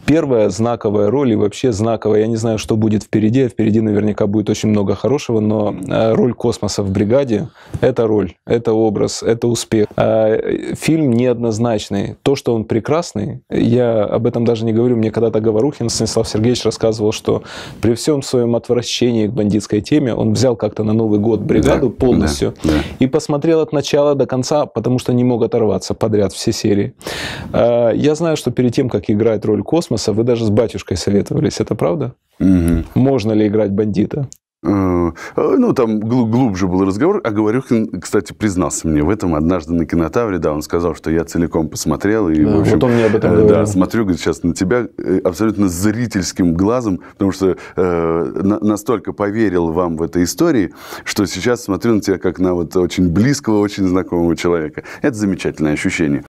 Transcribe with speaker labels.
Speaker 1: Первая знаковая роль и вообще знаковая, я не знаю, что будет впереди, а впереди наверняка будет очень много хорошего, но роль космоса в «Бригаде» — это роль, это образ, это успех. Фильм неоднозначный. То, что он прекрасный, я об этом даже не говорю. Мне когда-то Говорухин Станислав Сергеевич рассказывал, что при всем своем отвращении к бандитской теме он взял как-то на Новый год «Бригаду» полностью и посмотрел от начала до конца, потому что не мог оторваться подряд все серии. Я знаю, что перед тем, как играть роль космоса, вы даже с батюшкой советовались. Это правда? Можно ли играть бандита?
Speaker 2: Ну, там глубже был разговор. А Говорухин, кстати, признался мне в этом однажды на Кинотавре. Да, он сказал, что я целиком посмотрел. И, в общем,
Speaker 1: вот он мне об этом говорил.
Speaker 2: Да, смотрю, говорит, сейчас на тебя абсолютно зрительским глазом, потому что настолько поверил вам в этой истории, что сейчас смотрю на тебя как на вот очень близкого, очень знакомого человека. Это замечательное ощущение.